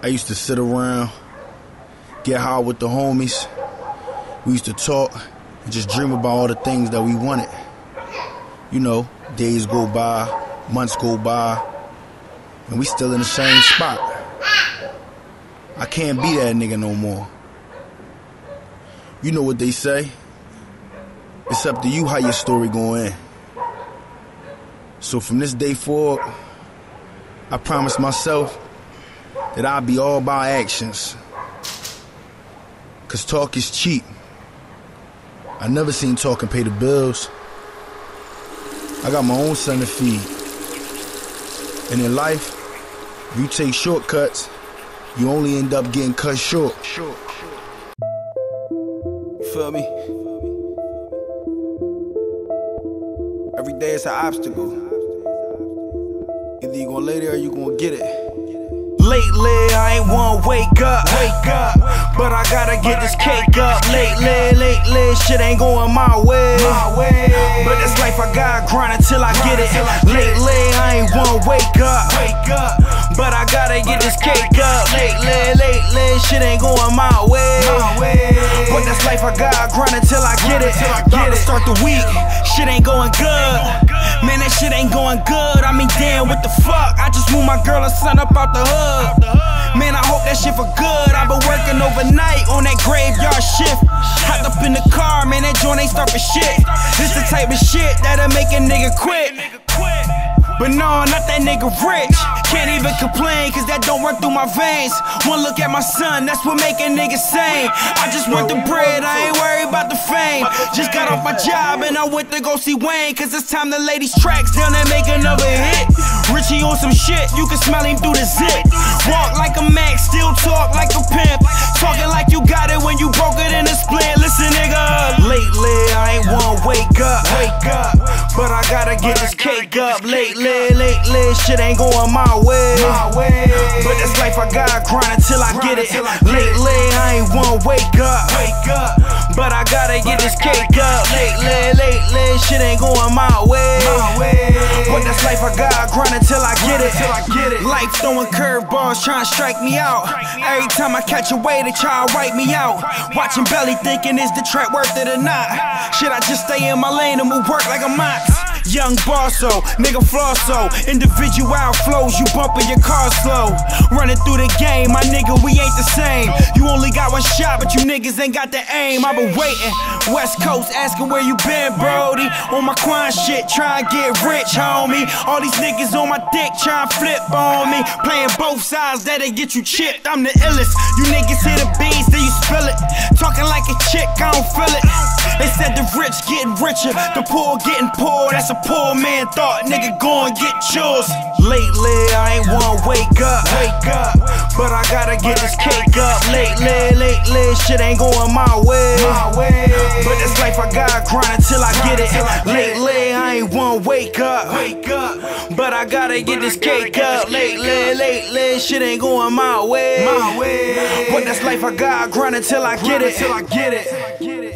I used to sit around, get high with the homies. We used to talk and just dream about all the things that we wanted. You know, days go by, months go by, and we still in the same spot. I can't be that nigga no more. You know what they say. It's up to you how your story gon' end. So from this day forward, I promise myself that I'll be all about actions. Cause talk is cheap. I never seen talking pay the bills. I got my own son to feed. And in life, if you take shortcuts, you only end up getting cut short. You feel me? Every day is an obstacle. Either you gonna lay there or you gonna get it. Lately, I ain't wanna wake up, but I gotta get this cake up. Lately, shit ain't going my way, but this life I gotta grind until I get it. Lately, I ain't wanna wake up, but I gotta get this cake up. Lately, shit ain't going my way, but this life I gotta grind until I get it. About to start the week, shit ain't going good. Man, that shit ain't going good. I mean, damn, what the fuck? I just moved my girl and son up out the hood. Man, I hope that shit for good. I've been working overnight on that graveyard shift. Hopped up in the car, man, that joint ain't start for shit. This the type of shit that'll make a nigga quit. But no, not that nigga rich. Can't even complain, cause that don't run through my veins. One look at my son, that's what make a nigga sane. I just want the bread, I ain't worried about the fame. Just got off my job and I went to go see Wayne, cause it's time to lay these tracks down and make another hit. Richie on some shit, you can smell him through the zip. Walk like a Mac, still talk like a pimp. Talking like you got it when you broke it in a split. Listen nigga, lately I ain't wanna wake up, but I gotta get this cake up. Lately, shit ain't going my way, but this life I gotta grind until I get it. Lately, I ain't wanna wake up, but I gotta get this cake up. Lately, shit ain't going my way, but this life I gotta grind until I get it. Life throwing curveballs, trying to strike me out. Every time I catch a wave, they try to wipe me out. Watching belly thinking, is the track worth it or not? Should I just stay in my lane and move work like a mox? Young bosso, nigga flosso, individual flows, you bumping your car slow. Running through the game, my nigga, we ain't the same. You only got one shot, but you niggas ain't got the aim. I been waiting, West Coast, asking where you been, Brody. On my Quan shit, trying to get rich, homie. All these niggas on my dick, trying to flip on me. Playing both sides, that'll get you chipped. I'm the illest, you niggas hear the beans, then you spill it. Talking like a chick, I don't feel it. They said the rich getting richer, the poor getting poor. That's a poor man thought, nigga, go and get yours. Lately, I ain't wanna wake up, but I gotta get this cake up. Lately, shit ain't going my way, but this life I gotta grind until I get it. Lately, I ain't wanna wake up, but I gotta get this cake up. Lately, shit ain't going my way, but this life I gotta grind until I get it.